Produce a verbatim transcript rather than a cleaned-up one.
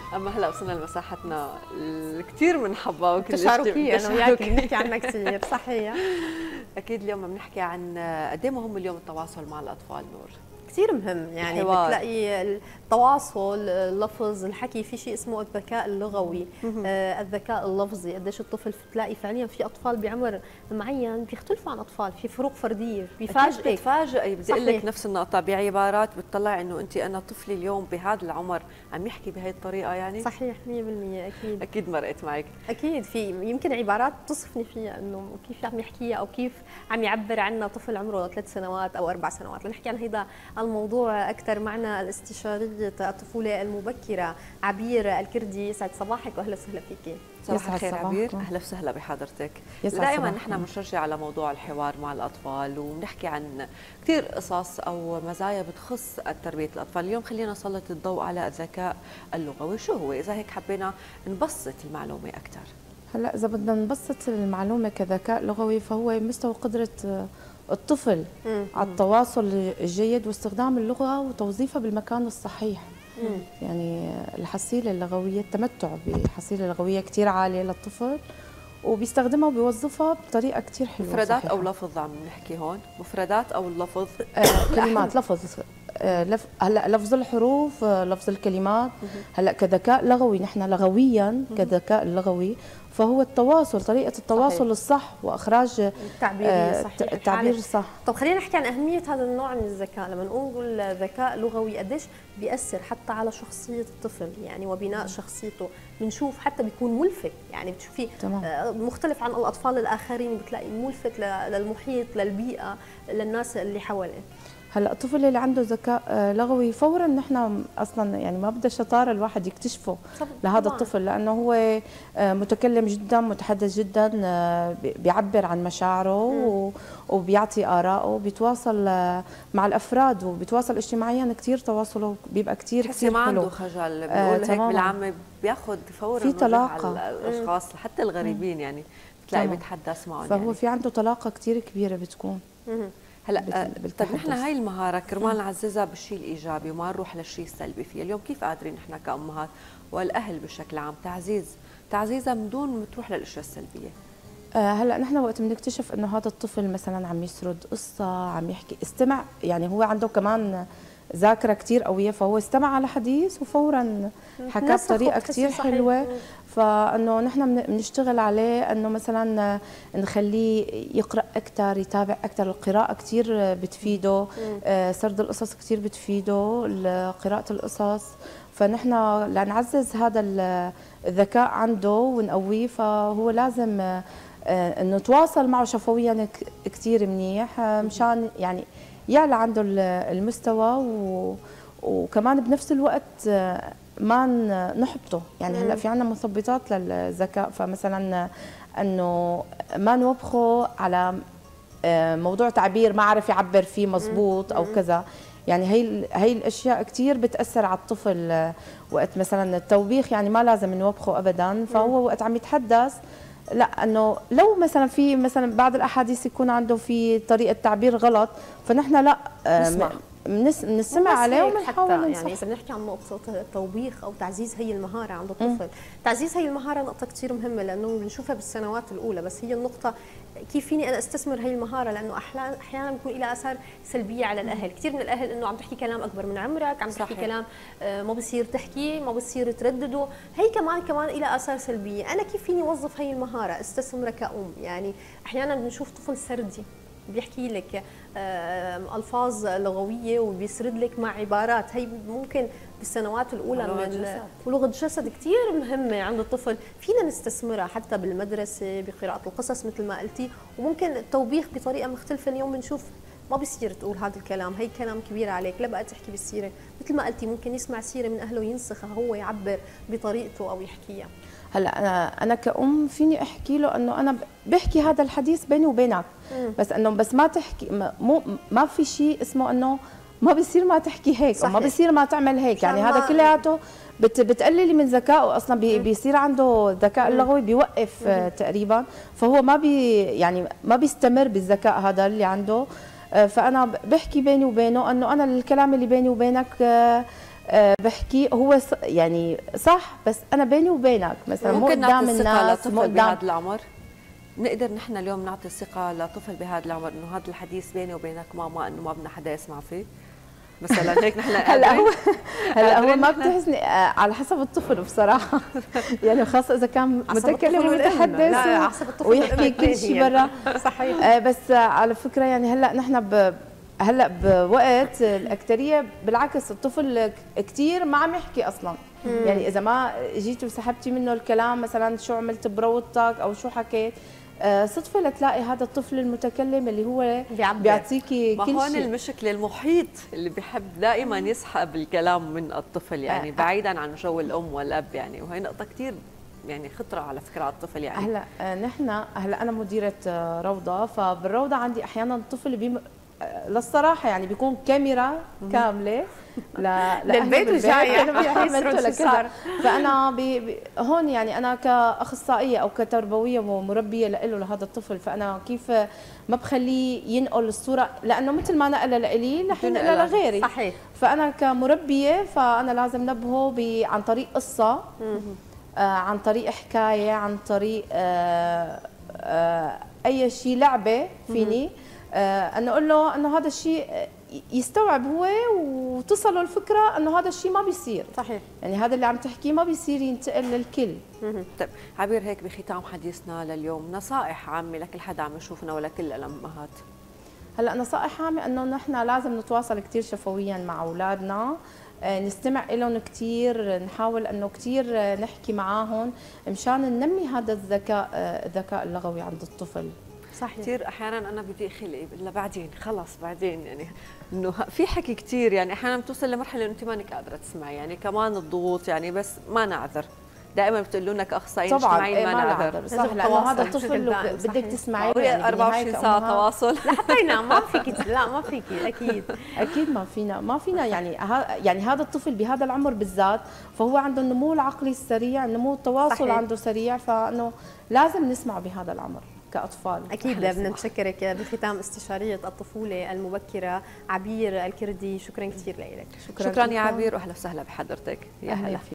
اما هلا وصلنا لمساحتنا الكثير بنحبها وكل تشاركية انا وياكي بنحكي عنها كثير. صحيح. اكيد اليوم بنحكي عن قد ايه مهم اليوم التواصل مع الاطفال. نور كثير مهم، يعني الحوار. بتلاقي التواصل، اللفظ، الحكي، في شيء اسمه الذكاء اللغوي، آه الذكاء اللفظي. قديش الطفل بتلاقي فعليا في اطفال بعمر معين بيختلفوا عن اطفال، في فروق فرديه بيفاجئك. بتفاجئي، بدي اقول لك نفس النقطه بعبارات بتطلع انه انت انا طفلي اليوم بهذا العمر عم يحكي بهي الطريقه. يعني صحيح مية بالمية. اكيد اكيد مرقت معك. اكيد في يمكن عبارات تصفني فيها انه كيف عم يحكيها او كيف عم يعبر عنها طفل عمره ثلاث سنوات او اربع سنوات. لنحكي عن هيدا الموضوع اكثر معنا الاستشاريه الطفوله المبكره عبير الكردي. يسعد صباحك واهلا وسهلا فيكي. صباح الخير عبير، اهلا وسهلا بحضرتك. دائما نحن بنشجع على موضوع الحوار مع الاطفال وبنحكي عن كثير قصص او مزايا بتخص تربيه الاطفال. اليوم خلينا نسلط الضوء على الذكاء اللغوي. شو هو؟ اذا هيك حبينا نبسط المعلومه اكثر. هلا اذا بدنا نبسط المعلومه كذكاء لغوي، فهو مستوى قدره الطفل مم. على التواصل الجيد واستخدام اللغه وتوظيفها بالمكان الصحيح. مم. يعني الحصيله اللغويه، التمتع بحصيله لغويه كثير عاليه للطفل، وبيستخدمها وبيوظفها بطريقه كثير حلوه. مفردات صحيحة. او لفظ عم نحكي هون؟ مفردات او اللفظ؟ آه كلمات لفظ. آه لف... هلا لفظ الحروف، آه لفظ الكلمات. هلا كذكاء لغوي، نحن لغويا كذكاء لغوي فهو التواصل، طريقه التواصل صحيح. الصح واخراج التعبير آه صحيح. التعبير الصح. طب خلينا نحكي عن اهميه هذا النوع من الذكاء. لما نقول ذكاء لغوي قديش بيأثر حتى على شخصيه الطفل يعني وبناء شخصيته. بنشوف حتى بيكون ملفت، يعني بتشوفي آه مختلف عن الاطفال الاخرين، بتلاقي ملفت للمحيط، للبيئه، للناس اللي حواليه. هلا الطفل اللي عنده ذكاء لغوي فورا نحن اصلا يعني ما بدها شطاره الواحد يكتشفه لهذا الطفل، لانه هو متكلم جدا، متحدث جدا، بيعبر عن مشاعره وبيعطي آراءه، بيتواصل مع الافراد وبيتواصل اجتماعيا كثير، تواصله بيبقى كثير كثير حلو. ما عنده خجل، بيقول هيك بالعامه بياخذ فورا في طلاقه على الاشخاص حتى الغريبين، يعني بتلاقي بيتحدث معهم. فهو يعني في عنده طلاقه كثير كبيره بتكون. هلا طيب نحن هاي المهاره كرمال نعززها بالشيء الايجابي وما نروح للشيء السلبي فيها، اليوم كيف قادرين نحن كامهات والاهل بشكل عام تعزيز تعزيزها من دون ما تروح للاشياء السلبيه؟ آه هلا نحن وقت بنكتشف انه هذا الطفل مثلا عم يسرد قصه، عم يحكي، استمع، يعني هو عنده كمان ذاكره كثير قويه، فهو استمع على حديث وفورا حكى بطريقه كثير حلوه. فانه نحن بنشتغل عليه انه مثلا نخليه يقرا اكثر، يتابع اكثر. القراءه كثير بتفيده، آه سرد القصص كثير بتفيده، قراءه القصص. فنحن لنعزز هذا الذكاء عنده ونقويه، فهو لازم آه نتواصل معه شفويا كثير منيح مشان يعني يعلى عنده المستوى، و... وكمان بنفس الوقت ما نحبطه. يعني هلا في عندنا مثبطات للذكاء، فمثلا انه ما نوبخه على موضوع تعبير ما عرف يعبر فيه مزبوط او كذا. يعني هي هي الاشياء كثير بتاثر على الطفل. وقت مثلا التوبيخ يعني ما لازم نوبخه ابدا، فهو وقت عم يتحدث لا، انه لو مثلا في مثلا بعض الاحاديث يكون عنده في طريقه تعبير غلط، فنحن لا نسمع بنستمع عليه وبنحاول ننصح. يعني اذا بنحكي عن نقطه التوبيخ او تعزيز هي المهاره عند الطفل، م. تعزيز هي المهاره نقطه كثير مهمه، لانه بنشوفها بالسنوات الاولى. بس هي النقطه كيف فيني انا استثمر هي المهاره، لانه احيانا بيكون لها اثار سلبيه على الاهل. كثير من الاهل انه عم تحكي كلام اكبر من عمرك، عم تحكي كلام ما بصير تحكي، ما بصير تردده. هي كمان كمان لها اثار سلبيه. انا كيف فيني اوظف هي المهاره، استثمرها كأم؟ يعني احيانا بنشوف طفل سردي بيحكي لك الفاظ لغويه وبيسرد لك مع عبارات. هي ممكن بالسنوات الاولى من ولغه الجسد كثير مهمه عند الطفل، فينا نستثمرها حتى بالمدرسه بقراءه القصص مثل ما قلتي. وممكن التوبيخ بطريقه مختلفه. اليوم بنشوف ما بصير تقول هذا الكلام، هي كلام كبير عليك، لا بقى تحكي بالسيره. مثل ما قلتي ممكن يسمع سيره من اهله ينسخها هو، يعبر بطريقته او يحكيها. هلا انا انا كأم فيني احكي له انه انا بحكي هذا الحديث بيني وبينك، بس انه بس ما تحكي، مو ما في شيء اسمه انه ما بصير ما تحكي هيك صحيح. او ما بصير ما تعمل هيك. يعني هذا كلياته بت بتقللي من ذكائه اصلا، بي بيصير عنده ذكاء اللغوي بيوقف تقريبا، فهو ما بي يعني ما بيستمر بالذكاء هذا اللي عنده. فانا بحكي بيني وبينه انه انا الكلام اللي بيني وبينك أه بحكي هو ص... يعني صح، بس انا بيني وبينك مثلا مو قدام الناس، مو قدام بهذا العمر. نقدر نحن اليوم نعطي الثقه لطفل بهذا العمر انه هذا الحديث بيني وبينك ماما انه ما بدنا حدا يسمع فيه مثلا هيك نحن هلا هو هلا هو ما بتحسني على حسب الطفل بصراحه يعني خاصه اذا كان متكلم ومتحدث ويحكي كل شيء برا صحيح. آه بس على فكره يعني هلا نحن ب هلا بوقت الاكثريه بالعكس الطفل كثير ما عم يحكي اصلا. مم. يعني اذا ما جيتي وسحبتي منه الكلام مثلا شو عملت بروضتك او شو حكيت، صدفه لتلاقي هذا الطفل المتكلم اللي هو بيعطيكي كل شيء. ما هون المشكله المحيط اللي بيحب دائما يسحب الكلام من الطفل يعني بعيدا عن جو الام والاب يعني، وهي نقطه كثير يعني خطره على فكره على الطفل يعني. هلا نحن هلا انا مديره روضه، فبالروضه عندي احيانا الطفل بيم... للصراحه يعني بيكون كاميرا كامله لا للبيت وجاي انا فانا بي بي هون يعني انا كاخصائيه او كتربويه ومربيه له لهذا الطفل، فانا كيف ما بخليه ينقل الصوره لانه مثل ما نقل لي رح ينقلها لغيري. صحيح. فانا كمربيه فانا لازم نبهه عن طريق قصه، آه عن طريق حكايه، عن طريق آه آه اي شيء لعبه فيني آه انه اقول له انه هذا الشيء يستوعب هو وتصله الفكره انه هذا الشيء ما بيصير. صحيح. يعني هذا اللي عم تحكيه ما بيصير ينتقل للكل. طيب عبير، هيك بختام حديثنا لليوم نصائح عامه لكل حدا عم يشوفنا ولكل الامهات. هلا نصائح عامه انه نحن لازم نتواصل كثير شفويا مع اولادنا، نستمع لهم كثير، نحاول انه كثير نحكي معاهم مشان ننمي هذا الذكاء الذكاء اللغوي عند الطفل. صحيح. كثير احيانا انا بدي خلقي الا بعدين خلص بعدين يعني انه في حكي كثير يعني احيانا بتوصل لمرحله انه انت مانك قادره تسمعي يعني كمان الضغوط يعني، بس ما نعذر دائما بتقولوا لنا كاخصائيين اجتماعيين ما نعذر. صح، لانه هذا الطفل بدك تسمعي له أربعة وعشرين ساعه تواصل لحتى ينام. ما فيك لا ما فيكي اكيد اكيد ما فينا ما فينا يعني يعني هذا الطفل بهذا العمر بالذات فهو عنده النمو العقلي السريع، النمو التواصل صحيح. عنده سريع، فانه لازم نسمع بهذا العمر كأطفال. أكيد بدنا نشكرك بختام استشارية الطفولة المبكرة عبير الكردي، شكرا كثير لك. شكرا, شكرا يا عبير، وأهلا وسهلا بحضرتك. يا هلا.